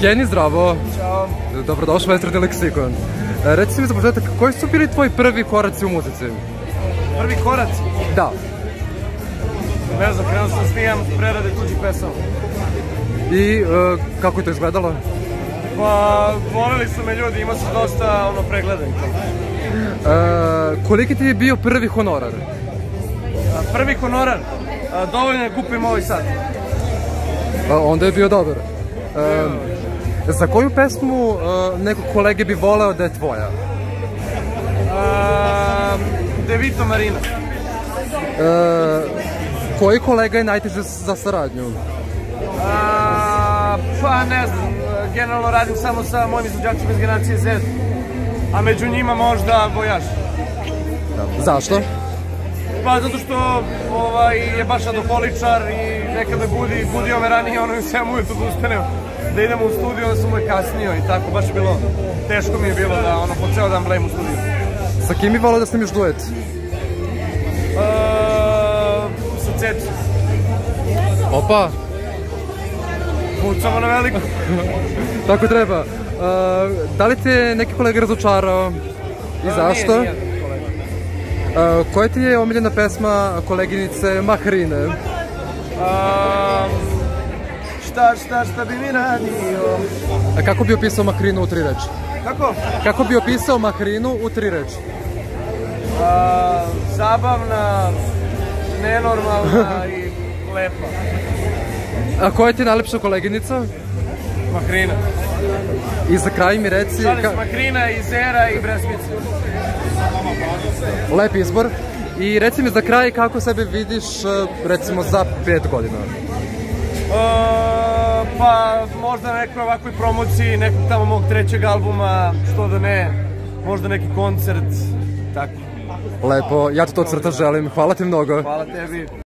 Jeni, zdravo. Ćao. Dobrodošli u Estradni leksikon. Reci mi za početak, koji su bili tvoji prvi koraci u muzici? Prvi koraci? Da. Ne znam, krenuo sam snijam prerade tuđih pesama. I kako je to izgledalo? Pa, volili su me ljudi, imao sam dosta pregleda i to. Koliki ti je bio prvi honorar? Prvi honorar? Dovoljno je kupim ovaj sat. Onda je bio dobar. Za koju pesmu nekog kolege bi voleo da je tvoja? De Vito Marina. Koji kolega je najteže za saradnju? Pa ne znam, generalno radim samo sa mojim izvođačima iz generacije Z, a među njima možda Vojaž. Zašto? Pa zato što je baš adokoličar i nekada budio me ranije, ono i sve mu ujutro da ustanem da idemo u studiju, onda sam mu je kasnio i tako, baš je bilo, teško mi je bilo da po ceo dan blejim u studiju. Sa kim bi voleo da snimiš duet? Sa Cecu. Opa! Pucamo na veliko. Tako treba. Da li te neki kolega razočarao i zašto? Nije kolega. Koja ti je omiljena pesma koleginice Mahrine? Šta bi mi radio? A kako bi opisao Mahrinu u 3 reči? Kako? Kako bi opisao Mahrinu u 3 reči? Zabavna, nenormalna i lepa. A koja ti je najlepša koleginica? Mahrina. I za kraj mi reci... Šalim se, Mahrina, Izera i Breskvica. Lep izbor. I reci mi za kraj kako sebe vidiš recimo za 5 godina? Pa možda na nekoj ovakvoj promociji nekog tamo mog 3. albuma, što da ne, možda neki koncert, tako. Lepo, ja ti to od srca želim. Hvala ti mnogo. Hvala tebi.